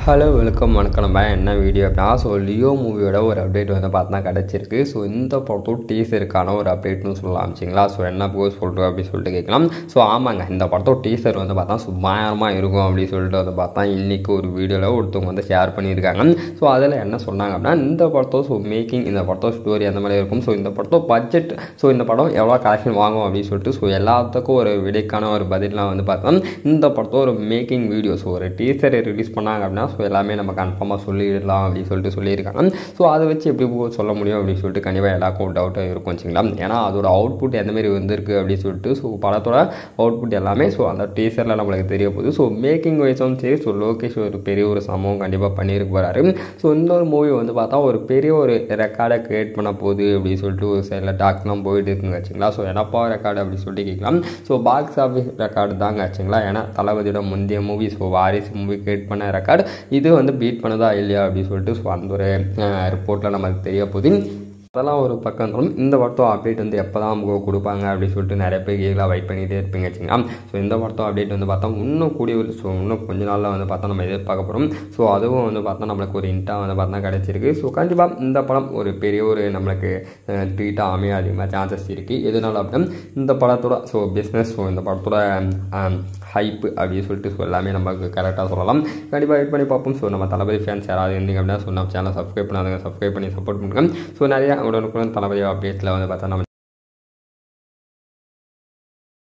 Hello welcome வணக்கம். நம்ம என்ன வீடியோ அப்படின்னா லியோ மூவியோட ஒரு அப்டேட் வந்து பார்த்தா கிடச்சிருக்கு. இந்த படத்தோட டீசருக்கான ஒரு அப்டேட்னு சொல்லலாம் ஆச்சுங்களா. என்ன போய் சொல்கிறோம் அப்படின்னு சொல்லிட்டு கேட்கலாம். ஆமாங்க, இந்த படத்தோட டீசர் வந்து பார்த்தா பயங்கரமாக இருக்கும் அப்படின்னு சொல்லிட்டு வந்து பார்த்தா இன்றைக்கி ஒரு வீடியோவில் ஒருத்தவங்க வந்து ஷேர் பண்ணியிருக்காங்க. அதில் என்ன சொன்னாங்க அப்படின்னா, இந்த படத்தோட மேக்கிங், இந்த படத்தோட ஸ்டோரி அந்த மாதிரி இருக்கும். இந்த படத்தோட பட்ஜெட், இந்த படம் எவ்வளோ கலெக்ஷன் வாங்கும் அப்படின்னு சொல்லிட்டு எல்லாத்துக்கும் ஒரு விடைக்கான ஒரு பதிலாம் வந்து பார்த்தா இந்த படத்தோட ஒரு மேக்கிங் வீடியோ ஒரு டீசரை ரிலீஸ் பண்ணாங்க அப்படின்னா எல்லாமே நம்ம கன்ஃபார்மாக சொல்லிடலாம் அப்படின்னு சொல்லிட்டு சொல்லியிருக்காங்க. அதை வச்சு எப்படி சொல்ல முடியும் அப்படின்னு சொல்லிட்டு கண்டிப்பாக எல்லாருக்கும் ஒரு டவுட்டாக இருக்கும் வச்சுங்களா. ஏன்னா அதோட அவுட்புட் எந்தமாரி வந்திருக்கு அப்படின்னு சொல்லிட்டு படத்தோட அவுட்புட் எல்லாமே அந்த டீசரில் நம்மளுக்கு தெரிய போகுது. மேக்கிங் வைஸும் சரி லோகேஷ் ஒரு பெரிய ஒரு சம்பவம் கண்டிப்பாக பண்ணியிருக்கு போகிறாரு. இந்த ஒரு மூவி வந்து பார்த்தா ஒரு பெரிய ஒரு ரெக்கார்டை கிரியேட் பண்ண போகுது அப்படின்னு சொல்லிட்டு ஒரு சில டாக்ஸ்லாம் போயிட்டு இருக்குங்க வச்சுங்களா. என்னப்பா ரெக்கார்டு அப்படின்னு சொல்லிட்டு கேட்கலாம். பாக்ஸ் ஆஃபீஸ் ரெக்கார்டு தாங்க ஆச்சுங்களா. ஏன்னா தளபதியோட முந்தைய மூவி வாரிசு மூவி கிரியேட் பண்ண ரெக்கார்டு இது வந்து பீட் பண்ணதா இல்லையா அப்படின்னு சொல்லிட்டு அந்த ஒரு ரிப்போர்ட்டில் நமக்கு தெரிய போகுது. அதெல்லாம் ஒரு பக்கம் இருந்தாலும் இந்த படத்தோட அப்டேட் வந்து எப்போ தான் நமக்கு கொடுப்பாங்க அப்படின்னு சொல்லிட்டு நிறைய பேர் கேட்கலாம் வெயிட் பண்ணிகிட்டே இருப்பீங்க வச்சுங்களா. இந்த படத்தோட அப்டேட் வந்து பார்த்தா இன்னும் கூடிய இன்னும் கொஞ்ச நாளில் வந்து பார்த்தா நம்ம எதிர்பார்க்க போகிறோம். அதுவும் வந்து பார்த்தா நம்மளுக்கு ஒரு இன்ட்டாக வந்து பார்த்தா கிடச்சிருக்கு. கண்டிப்பாக இந்த படம் ஒரு பெரிய ஒரு நம்மளுக்கு ட்ரீட்டாக அமைய அதிகமாக சான்சஸ் இருக்குது. எதனால அப்படின்னா இந்த படத்தோட பிஸ்னஸ் இந்த படத்தோட ஹைப்பு அப்படின்னு சொல்லிட்டு எல்லாமே நமக்கு கரெக்டாக சொல்லலாம். கண்டிப்பாக வெயிட் பண்ணி பார்ப்போம். நம்ம தளபதி ஃபேன்ஸ் யாராவது இருந்தீங்க அப்படின்னா நம்ம சேனலை சப்ஸ்கிரைப் பண்ணாதுங்க, சப்ஸ்கிரைப் பண்ணி சப்போர்ட் பண்ணுங்க. நிறையா உடனுக்குடன் தளபதி அப்டேட்டில் வந்து பார்த்தா நம்ம